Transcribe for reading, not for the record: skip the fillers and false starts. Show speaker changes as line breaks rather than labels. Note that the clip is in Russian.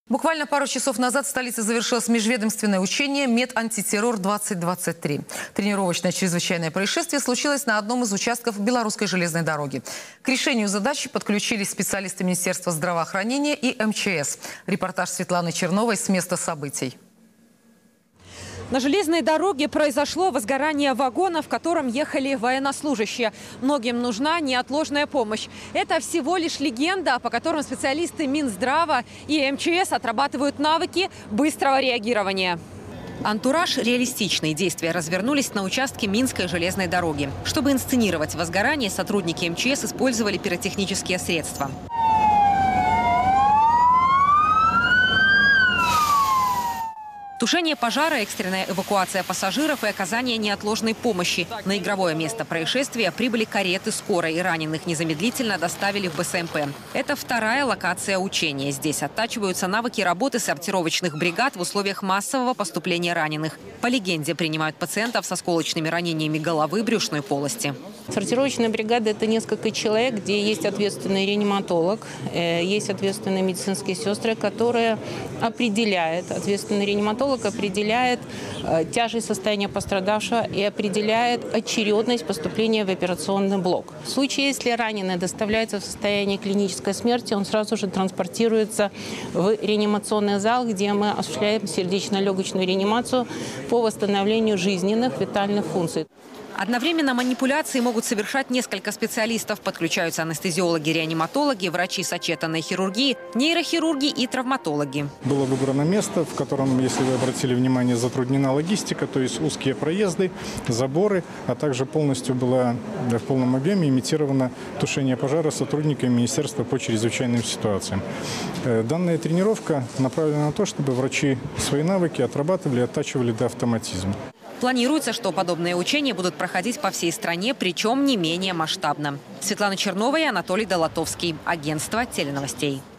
Буквально пару часов назад в столице завершилось межведомственное учение «Медантитеррор-2023». Тренировочное чрезвычайное происшествие случилось на одном из участков Белорусской железной дороги. К решению задачи подключились специалисты Министерства здравоохранения и МЧС. Репортаж Светланы Черновой с места событий.
На железной дороге произошло возгорание вагона, в котором ехали военнослужащие. Многим нужна неотложная помощь. Это всего лишь легенда, по которым специалисты Минздрава и МЧС отрабатывают навыки быстрого реагирования. Антураж реалистичный. Действия развернулись на участке Минской железной дороги. Чтобы инсценировать возгорание, сотрудники МЧС использовали пиротехнические средства. Тушение пожара, экстренная эвакуация пассажиров и оказание неотложной помощи. На игровое место происшествия прибыли кареты скорой, и раненых незамедлительно доставили в БСМП. Это вторая локация учения. Здесь оттачиваются навыки работы сортировочных бригад в условиях массового поступления раненых. По легенде, принимают пациентов с осколочными ранениями головы, брюшной полости.
Сортировочная бригада – это несколько человек, где есть ответственный реаниматолог, есть ответственные медицинские сестры, которые определяют, ответственный реаниматолог определяет тяжесть состояния пострадавшего и определяет очередность поступления в операционный блок. В случае, если раненый доставляется в состоянии клинической смерти, он сразу же транспортируется в реанимационный зал, где мы осуществляем сердечно-легочную реанимацию по восстановлению жизненных витальных функций.
Одновременно манипуляции могут совершать несколько специалистов. Подключаются анестезиологи, реаниматологи, врачи сочетанной хирургии, нейрохирурги и травматологи.
Было выбрано место, в котором, если вы обратили внимание, затруднена логистика, то есть узкие проезды, заборы, а также полностью было в полном объеме имитировано тушение пожара сотрудниками Министерства по чрезвычайным ситуациям. Данная тренировка направлена на то, чтобы врачи свои навыки отрабатывали и оттачивали до автоматизма.
Планируется, что подобные учения будут проходить по всей стране, причем не менее масштабно. Светлана Черновая, Анатолий Долотовский. Агентство теленовостей.